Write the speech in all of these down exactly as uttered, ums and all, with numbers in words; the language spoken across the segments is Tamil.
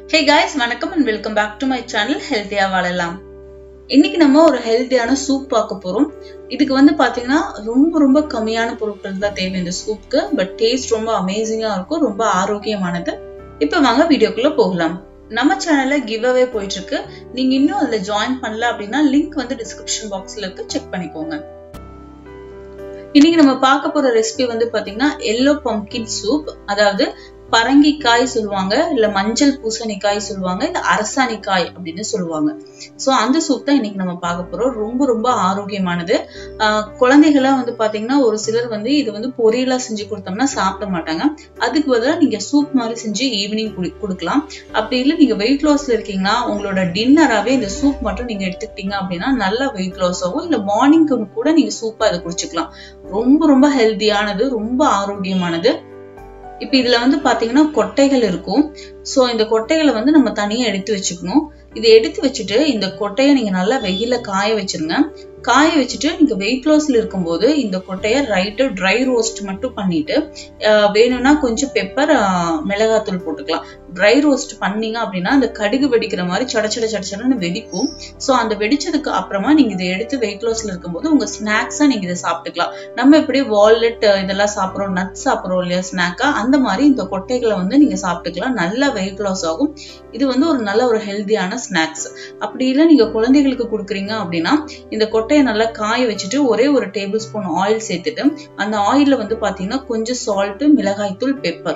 Hey guys, vanakkam and welcome back to my channel Healthya Valalam. இன்னைக்கு நம்ம ஒரு ஹெல்தியான சூப் பார்க்க போறோம். இதுக்கு வந்து பாத்தீங்கன்னா ரொம்ப ரொம்ப கம்மியான பொருட்கள் தான் தேவை இந்த சூப்புக்கு. பட் டேஸ்ட் ரொம்ப அமேசிங்கா இருக்கும், ரொம்ப ஆரோக்கியமானது. இப்போ வாங்க வீடியோக்குள்ள போகலாம். நம்ம சேனல்ல கிவ் அவே போயிட்டு இருக்கு. நீங்க இன்னும் அதுல ஜாயின் பண்ணல அப்படின்னா லிங்க் வந்து டிஸ்கிரிப்ஷன் பாக்ஸ்ல இருக்கு, செக் பண்ணிக்கோங்க. இன்னைக்கு நம்ம பார்க்க போற ரெசிபி வந்து பாத்தீங்கன்னா எல்லோ பம்ப்கின் சூப், அதாவது பரங்கிக்காய் சொல்லுவாங்க, இல்ல மஞ்சள் பூசணிக்காய் சொல்லுவாங்க, இல்ல அரசாணிக்காய் அப்படின்னு சொல்லுவாங்க. சோ அந்த சூப் தான் இன்னைக்கு நம்ம பார்க்க போறோம். ரொம்ப ரொம்ப ஆரோக்கியமானது. ஆஹ் குழந்தைகளா வந்து பாத்தீங்கன்னா ஒரு சிலர் வந்து இது வந்து பொரியலா செஞ்சு கொடுத்தோம்னா சாப்பிட மாட்டாங்க. அதுக்கு பதிலா நீங்க சூப் மாதிரி செஞ்சு ஈவினிங் கொடுக்கலாம். அப்படி இல்லை நீங்க வெயிட் லாஸ்ல இருக்கீங்கன்னா உங்களோட டின்னராவே இந்த சூப் மட்டும் நீங்க எடுத்துக்கிட்டீங்க அப்படின்னா நல்ல வெயிட் லாஸ் ஆகும். இல்ல மார்னிங்க்கு கூட நீங்க சூப்பா இதை குடிச்சுக்கலாம். ரொம்ப ரொம்ப ஹெல்தியானது, ரொம்ப ஆரோக்கியமானது. இப்ப இதுல வந்து பாத்தீங்கன்னா கொட்டைகள் இருக்கும். சோ இந்த கொட்டைகளை வந்து நம்ம தனியா எடுத்து வச்சுக்கணும். இதை எடுத்து வச்சுட்டு இந்த கொட்டையை நீங்க நல்லா வெயில காய வச்சிருங்க. காய வச்சுட்டு நீங்க வெயிட் லாஸ்ல இருக்கும்போது இந்த கொட்டையை ரைட்டு ட்ரை ரோஸ்ட் மட்டும் பண்ணிட்டு வேணும்னா கொஞ்சம் பெப்பர் மிளகாத்தூள் போட்டுக்கலாம். ட்ரை ரோஸ்ட் பண்ணீங்க அப்படின்னா அந்த கடுகு வெடிக்கிற மாதிரி சடச்சட சடச்சடன்னு வெடிக்கும். சோ அந்த வெடிச்சதுக்கு அப்புறமா நீங்க இதை எடுத்து வெயிட் லாஸ்ல இருக்கும்போது உங்க ஸ்நாக்ஸா நீங்க இதை சாப்பிட்டுக்கலாம். நம்ம எப்படி வால்நட் இதெல்லாம் சாப்பிடுறோம், நட் சாப்பிடுறோம் இல்லையா ஸ்நாக்கா, அந்த மாதிரி இந்த கொட்டைகளை வந்து நீங்க சாப்பிட்டுக்கலாம். நல்லா வெயிட் லாஸ் ஆகும். இது வந்து ஒரு நல்ல ஒரு ஹெல்தியான ஸ்நாக்ஸ். அப்படி இல்லை நீங்க குழந்தைகளுக்கு கொடுக்குறீங்க அப்படின்னா இந்த கொட்டையை நல்லா காய வச்சுட்டு ஒரே ஒரு டேபிள் ஸ்பூன் ஆயில் சேர்த்துட்டு அந்த ஆயில்ல வந்து பாத்தீங்கன்னா கொஞ்சம் சால்ட், மிளகாய் தூள், பெப்பர்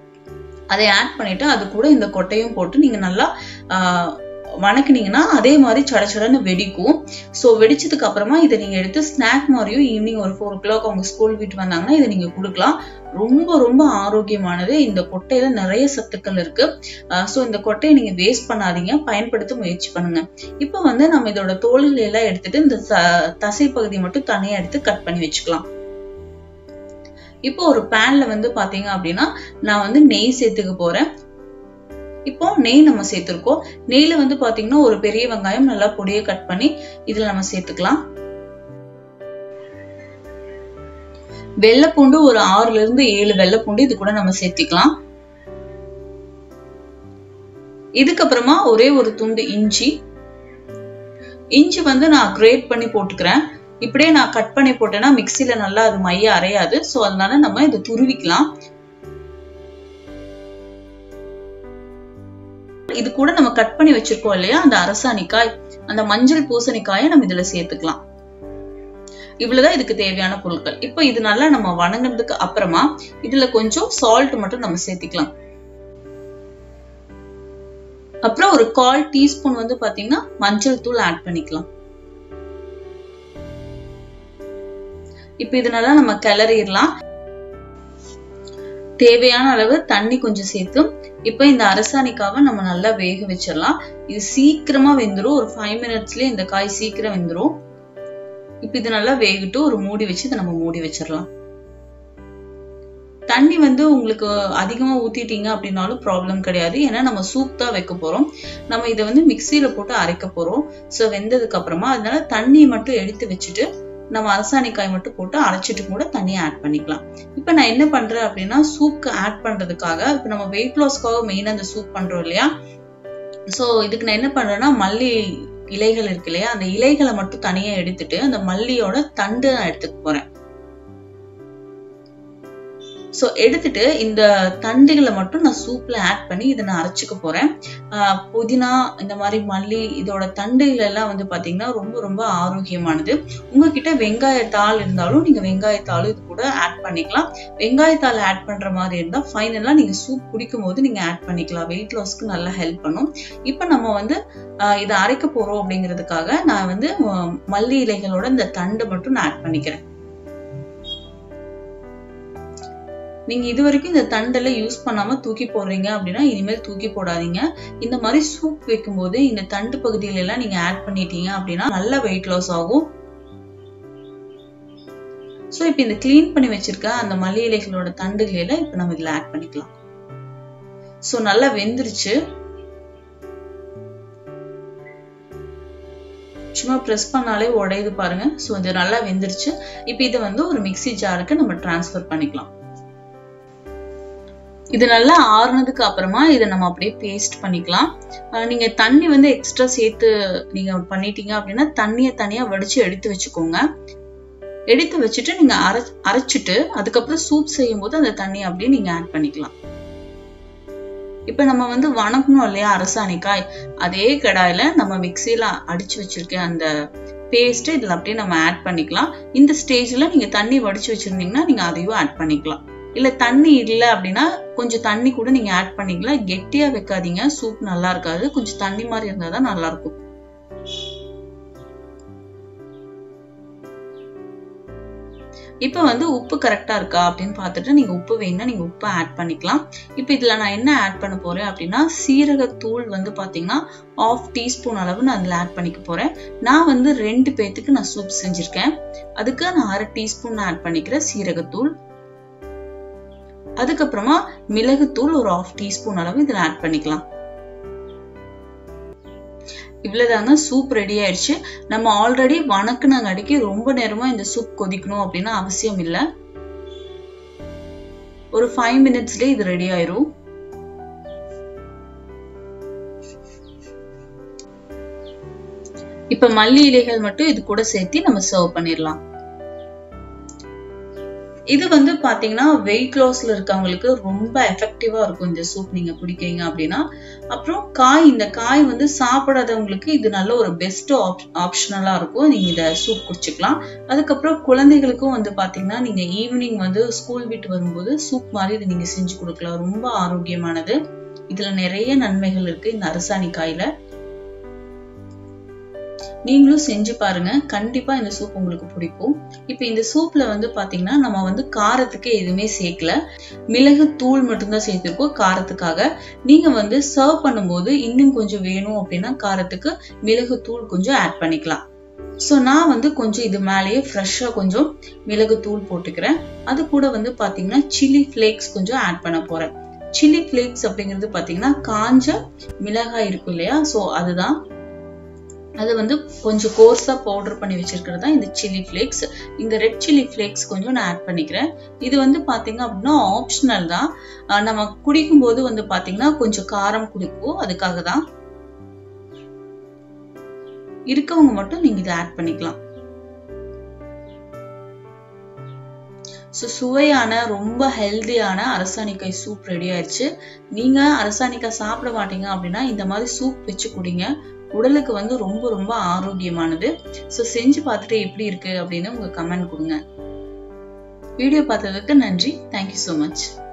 அதை ஆட் பண்ணிட்டு அது கூட இந்த கொட்டையும் போட்டு நீங்க நல்லா ஆஹ் வணக்கினீங்கன்னா அதே மாதிரி சடச்சடன்னு வெடிக்கும். சோ வெடிச்சதுக்கு அப்புறமா இதை நீங்க எடுத்து ஸ்நாக் மாதிரியும் ஈவினிங் ஒரு ஃபோர் ஓ கிளாக் அவங்க ஸ்கூல் விட்டு வந்தாங்கன்னா இதை நீங்க கொடுக்கலாம். ரொம்ப ரொம்ப ஆரோக்கியமானது. இந்த கொட்டையில நிறைய சத்துக்கள் இருக்கு. சோ இந்த கொட்டையை நீங்க வேஸ்ட் பண்ணாதீங்க, பயன்படுத்த முயற்சி பண்ணுங்க. இப்ப வந்து நம்ம இதோட தோல்களை எல்லாம் எடுத்துட்டு இந்த தசை பகுதி மட்டும் தனியா எடுத்து கட் பண்ணி வச்சுக்கலாம். இப்போ ஒரு பேன்ல வந்து பாத்தீங்க அப்படின்னா நான் வந்து நெய் சேர்த்துக்க போறேன். இப்போ நெய் நம்ம சேர்த்திருக்கோம். நெய்ல வந்து பாத்தீங்கன்னா ஒரு பெரிய வெங்காயம் நல்லா பொடியை கட் பண்ணி இதுல நம்ம சேர்த்துக்கலாம். வெள்ளைப்பூண்டு ஒரு ஆறுல இருந்து ஏழு வெள்ளைப்பூண்டு இது கூட நம்ம சேர்த்திக்கலாம். இதுக்கப்புறமா ஒரே ஒரு துண்டு இஞ்சி. இஞ்சி வந்து நான் கிரேட் பண்ணி போட்டுக்கிறேன். இப்படியே நான் கட் பண்ணி போட்டேன்னா மிக்சில நல்லா அது மைய அரையாது. சோ அதனால நம்ம இதை துருவிக்கலாம். இது கூட நம்ம கட் பண்ணி வச்சிருக்கோம் இல்லையா அந்த அரசாணிக்காய், அந்த மஞ்சள் பூசணிக்காயை நம்ம இதுல சேர்த்துக்கலாம். இவ்வளவுதான் இதுக்கு தேவையான பொருட்கள். இப்போ இது நல்லா நம்ம வணங்கினதுக்கு அப்புறமா இதுல கொஞ்சம் சால்ட் மட்டும் நம்ம சேர்த்துக்கலாம். அப்புறம் ஒரு கால் டீஸ்பூன் வந்து பாத்தீங்கன்னா மஞ்சள் தூள் ஆட் பண்ணிக்கலாம். இப்ப இதனால நம்ம கிளறிடலாம். தேவையான அளவு தண்ணி கொஞ்சம் சேர்த்து இப்ப இந்த அரசாணிக்காவை நம்ம நல்லா வேக வச்சிடலாம். இது சீக்கிரமா வெந்துரும். ஒரு ஃபைவ் மினிட்ஸ்லயே இந்த காய் சீக்கிரம் வெந்துரும். இப்ப இது நல்லா வேகிட்டு ஒரு மூடி வச்சு இதை நம்ம மூடி வச்சிடலாம். தண்ணி வந்து உங்களுக்கு அதிகமா ஊத்திட்டீங்க அப்படின்னாலும் ப்ராப்ளம் கிடையாது. ஏன்னா நம்ம சூப் தான் வைக்க போறோம். நம்ம இதை வந்து மிக்சியில போட்டு அரைக்க போறோம். சோ வெந்ததுக்கு அப்புறமா அதனால தண்ணியை மட்டும் எடுத்து வச்சுட்டு நம்ம அரசாணிக்காய் மட்டும் போட்டு அரைச்சிட்டு கூட தண்ணியை ஆட் பண்ணிக்கலாம். இப்ப நான் என்ன பண்றேன் அப்படின்னா சூப்க்கு ஆட் பண்றதுக்காக இப்ப நம்ம வெயிட் லாஸ்க்காக மெயினா அந்த சூப் பண்றோம் இல்லையா. சோ இதுக்கு நான் என்ன பண்றேன்னா மல்லி இலைகள் இருக்கு இல்லையா, அந்த இலைகளை மட்டும் தனியா எடுத்துட்டு அந்த மல்லியோட தண்டு நான் எடுத்துக்க போறேன். சோ எடுத்துட்டு இந்த தண்டுகளை மட்டும் நான் சூப்ல ஆட் பண்ணி இதை நான் அரைச்சுக்க போறேன். ஆஹ் புதினா, இந்த மாதிரி மல்லி, இதோட தண்டுகள் எல்லாம் வந்து பாத்தீங்கன்னா ரொம்ப ரொம்ப ஆரோக்கியமானது. உங்ககிட்ட வெங்காயத்தாள் இருந்தாலும் நீங்க வெங்காயத்தாளும் இது கூட ஆட் பண்ணிக்கலாம். வெங்காயத்தாள் ஆட் பண்ற மாதிரி இருந்தா ஃபைனலா நீங்க சூப் குடிக்கும் போது நீங்க ஆட் பண்ணிக்கலாம். வெயிட் லாஸ்க்கு நல்லா ஹெல்ப் பண்ணும். இப்ப நம்ம வந்து ஆஹ் இதை அரைக்க போறோம் அப்படிங்கிறதுக்காக நான் வந்து மல்லி இலைகளோட இந்த தண்டு மட்டும் நான் ஆட் பண்ணிக்கிறேன். நீங்க இது வரைக்கும் இந்த தண்டெல்லாம் யூஸ் பண்ணாம தூக்கி போடுறீங்க அப்படின்னா இனிமேல் தூக்கி போடாதீங்க. இந்த மாதிரி சூப் வைக்கும் போது இந்த தண்டு பகுதியில எல்லாம் நீங்க ஆட் பண்ணிட்டீங்க அப்படின்னா நல்ல வெயிட் லாஸ் ஆகும். சோ இப்ப இந்த கிளீன் பண்ணி வச்சிருக்க அந்த மல்லி இலைகளோட தண்டுகளை எல்லாம் இப்ப நம்ம இதுல ஆட் பண்ணிக்கலாம். சோ நல்லா வெந்துருச்சு. சும்மா பிரஸ் பண்ணாலே உடையுது பாருங்க. சோ இது நல்லா வெந்துருச்சு. இப்ப இதை வந்து ஒரு மிக்ஸி ஜாருக்கு நம்ம டிரான்ஸ்ஃபர் பண்ணிக்கலாம். இது நல்லா ஆறுனதுக்கு அப்புறமா இதை நம்ம அப்படியே பேஸ்ட் பண்ணிக்கலாம். நீங்க தண்ணி வந்து எக்ஸ்ட்ரா சேர்த்து நீங்க பண்ணிட்டீங்க அப்படின்னா தண்ணியை தனியா வடிச்சு எடுத்து வச்சுக்கோங்க. எடுத்து வச்சுட்டு நீங்க அரை அரைச்சிட்டு அதுக்கப்புறம் சூப் செய்யும் போது அந்த தண்ணி அப்படியே நீங்க ஆட் பண்ணிக்கலாம். இப்ப நம்ம வந்து வணக்கணும் இல்லையா அரசாணிக்காய், அதே கடாயில நம்ம மிக்சியில அடிச்சு வச்சிருக்க அந்த பேஸ்ட் இதுல அப்படியே நம்ம ஆட் பண்ணிக்கலாம். இந்த ஸ்டேஜ்ல நீங்க தண்ணி வடிச்சு வச்சிருந்தீங்கன்னா நீங்க அதையும் ஆட் பண்ணிக்கலாம். இல்ல தண்ணி இல்லை அப்படின்னா கொஞ்சம் தண்ணி கூட நீங்க ஆட் பண்ணிக்கலாம். கெட்டியா வைக்காதீங்க, சூப் நல்லா இருக்காது. கொஞ்சம் தண்ணி மாதிரி இருந்தாதான் நல்லா இருக்கும். இப்ப வந்து உப்பு கரெக்டா இருக்கா அப்படின்னு பார்த்துட்டு நீங்க உப்பு வேணும்னா நீங்க உப்பு ஆட் பண்ணிக்கலாம். இப்ப இதுல நான் என்ன ஆட் பண்ண போறேன் அப்படின்னா சீரகத்தூள் வந்து பாத்தீங்கன்னா ஆஃப் டீஸ்பூன் அளவு நான் அதுல ஆட் பண்ணிக்க போறேன். நான் வந்து ரெண்டு பேத்துக்கு நான் சூப் செஞ்சிருக்கேன். அதுக்கு நான் அரை டீஸ்பூன் ஆட் பண்ணிக்கிறேன் சீரகத்தூள். அதுக்கப்புறமா மிளகுத்தூள் ஒரு ஆஃப் டீஸ்பூன் அளவு இதுல ஆட் பண்ணிக்கலாம். இவ்வளவுதாங்க, சூப் ரெடி ஆயிடுச்சு. நம்ம ஆல்ரெடி வணக்குனாங்க அடிக்கி ரொம்ப நேரமா இந்த சூப் கொதிக்கணும் அப்படின்னு அவசியம் இல்லை. ஒரு ஃபைவ் மினிட்ஸ்ல இது ரெடி ஆயிரும். இப்ப மல்லி இலைகள் மட்டும் இது கூட சேர்த்து நம்ம சர்வ் பண்ணிடலாம். இது வந்து பாத்தீங்கன்னா வெயிட் லாஸ்ல இருக்கவங்களுக்கு ரொம்ப எஃபெக்டிவா இருக்கும் இந்த சூப் நீங்க குடிக்கிறீங்க அப்படின்னா. அப்புறம் காய், இந்த காய் வந்து சாப்பிடாதவங்களுக்கு இது நல்ல ஒரு பெஸ்ட் ஆப்ஷனலா இருக்கும். நீங்க இத சூப் குடிச்சுக்கலாம். அதுக்கப்புறம் குழந்தைகளுக்கும் வந்து பாத்தீங்கன்னா நீங்க ஈவினிங் வந்து ஸ்கூல் விட்டு வரும்போது சூப் மாதிரி இதை நீங்க செஞ்சு கொடுக்கலாம். ரொம்ப ஆரோக்கியமானது. இதுல நிறைய நன்மைகள் இருக்கு இந்த அரசாணிக்காயில. நீங்களும் செஞ்சு பாருங்க, கண்டிப்பா இந்த சூப் உங்களுக்கு பிடிக்கும். இப்ப இந்த சூப்ல வந்து பாத்தீங்கன்னா நம்ம வந்து காரத்துக்கு எதுவுமே சேர்க்கல, மிளகு தூள் மட்டும்தான் சேர்த்திருக்கோம் காரத்துக்காக. நீங்க வந்து சர்வ் பண்ணும்போது இன்னும் கொஞ்சம் வேணும் அப்படின்னா காரத்துக்கு மிளகு தூள் கொஞ்சம் ஆட் பண்ணிக்கலாம். சோ நான் வந்து கொஞ்சம் இது மேலேயே ஃப்ரெஷ்ஷா கொஞ்சம் மிளகு தூள் போட்டுக்கிறேன். அது கூட வந்து பாத்தீங்கன்னா சில்லி பிளேக்ஸ் கொஞ்சம் ஆட் பண்ண போறேன். சில்லி பிளேக்ஸ் அப்படிங்கிறது பாத்தீங்கன்னா காஞ்ச மிளகாய் இருக்கும் இல்லையா, சோ அதுதான். அது வந்து கொஞ்சம் கோர்ஸா பவுடர் பண்ணி வச்சிருக்கிறது தான் இந்த சில்லி பிளேக்ஸ். இந்த ரெட் சில்லி பிளேக்ஸ் கொஞ்சம் நான் ஆட் பண்ணிக்கிறேன். இது வந்து பாத்தீங்க அப்படின்னா ஆப்ஷனல் தான். நம்ம குடிக்கும் போது வந்து பாத்தீங்கன்னா கொஞ்சம் காரம் குடிக்கும், அதுக்காக தான். இருக்கவங்க மட்டும் நீங்க இதை ஆட் பண்ணிக்கலாம். சுவையான ரொம்ப ஹெல்தியான அரசாணிக்காய் சூப் ரெடி ஆயிடுச்சு. நீங்க அரசாணிக்காய் சாப்பிட மாட்டீங்க அப்படின்னா இந்த மாதிரி சூப் வச்சு குடிங்க. உடலுக்கு வந்து ரொம்ப ரொம்ப ஆரோக்கியமானது. சோ செஞ்சு பார்த்துட்டு எப்படி இருக்கு அப்படின்னு உங்க கமெண்ட் கொடுங்க. வீடியோ பார்த்ததுக்கு நன்றி. Thank you so much.